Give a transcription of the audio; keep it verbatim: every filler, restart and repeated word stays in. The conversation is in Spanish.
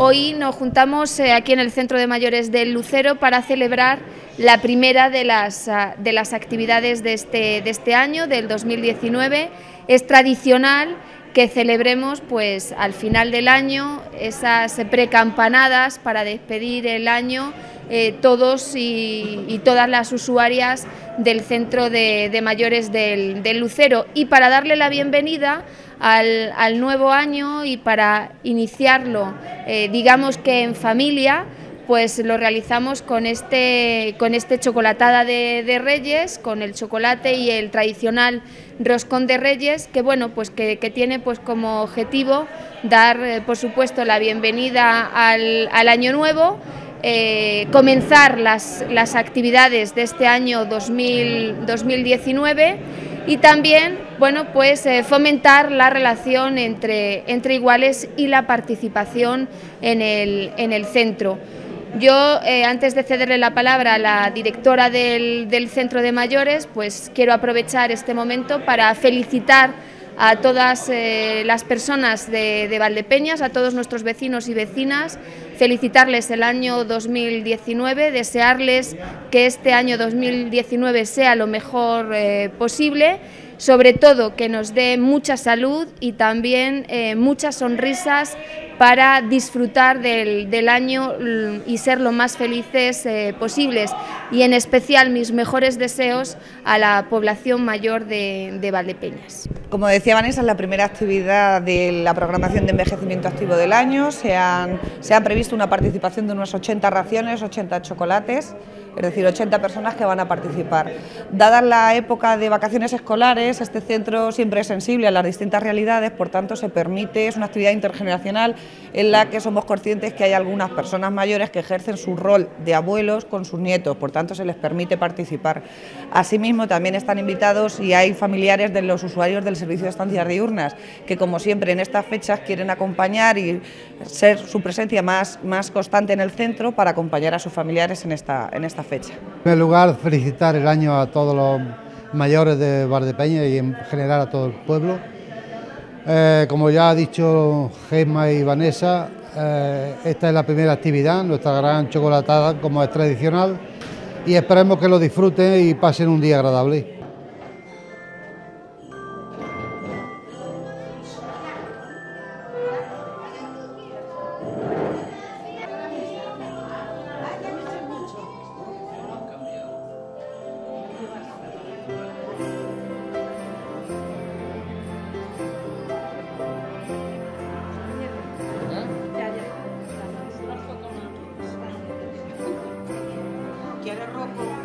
hoy nos juntamos eh, aquí en el Centro de Mayores del Lucero para celebrar la primera de las, uh, de las actividades de este, de este año, del dos mil diecinueve. Es tradicional que celebremos pues al final del año esas precampanadas para despedir el año eh, todos y, y todas las usuarias del Centro de, de Mayores del, del Lucero, y para darle la bienvenida al, al nuevo año y para iniciarlo eh, digamos que en familia, pues lo realizamos con este, con este chocolatada de, de Reyes, con el chocolate y el tradicional roscón de Reyes, que bueno, pues que, que tiene pues como objetivo dar, eh, por supuesto, la bienvenida al, al año nuevo, eh, comenzar las, las actividades de este año dos mil diecinueve y también, bueno, pues eh, fomentar la relación entre, entre iguales y la participación en el, en el centro. Yo, eh, antes de cederle la palabra a la directora del, del Centro de Mayores, pues quiero aprovechar este momento para felicitar a todas eh, las personas de, de Valdepeñas, a todos nuestros vecinos y vecinas, felicitarles el año dos mil diecinueve, desearles que este año dos mil diecinueve sea lo mejor eh, posible, sobre todo que nos dé mucha salud y también eh, muchas sonrisas para disfrutar del, del año y ser lo más felices eh, posibles, y en especial mis mejores deseos a la población mayor de, de Valdepeñas. Como decía Vanessa, es la primera actividad de la programación de envejecimiento activo del año. Se han, se ha previsto una participación de unas ochenta raciones, ochenta chocolates, es decir, ochenta personas que van a participar. Dada la época de vacaciones escolares, este centro siempre es sensible a las distintas realidades, por tanto se permite, es una actividad intergeneracional en la que somos conscientes que hay algunas personas mayores que ejercen su rol de abuelos con sus nietos, por tanto se les permite participar. Asimismo, también están invitados y hay familiares de los usuarios del servicio de estancias diurnas, que como siempre en estas fechas quieren acompañar y ser su presencia más, más constante en el centro para acompañar a sus familiares en esta, en esta fecha. En primer lugar, felicitar el año a todos los mayores de Valdepeñas y en general a todo el pueblo. Eh, como ya ha dicho Gemma y Vanessa, eh, esta es la primera actividad, nuestra gran chocolatada como es tradicional, y esperemos que lo disfruten y pasen un día agradable. ¿Quieres rojo?